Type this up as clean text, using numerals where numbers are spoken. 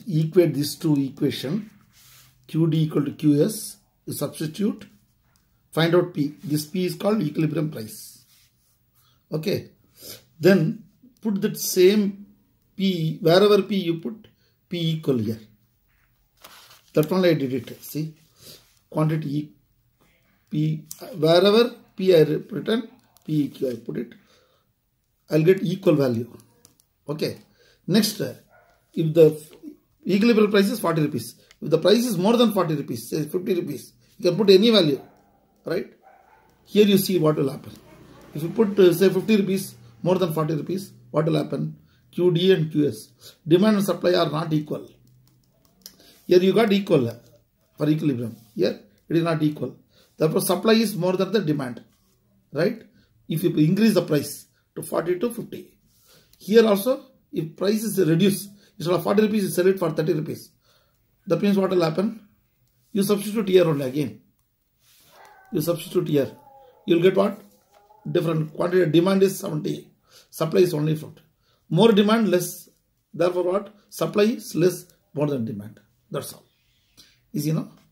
equate these two equation, QD equal to QS, you substitute, find out P. This P is called equilibrium price. Okay. Then put that same P, wherever P you put, P equal here. That only I did it. See, quantity P, wherever P I written, P equal I put it. I'll get equal value. Okay. Next, if the equilibrium price is 40 rupees, if the price is more than 40 rupees, say 50 rupees, you can put any value, right? Here you see what will happen. If you put say 50 rupees, more than 40 rupees, what will happen? QD and QS, demand and supply are not equal. Here you got equal for equilibrium. Here it is not equal. Therefore, supply is more than the demand, right? If you increase the price to 40 to 50. Here also, if price is reduced, instead of 40 rupees, you sell it for 30 rupees. That means what will happen? You substitute here only again. You substitute here. You will get what? Different quantity. Demand is 70. Supply is only 50. More demand, less. Therefore what? Supply is less, more than demand. That's all. Easy, no?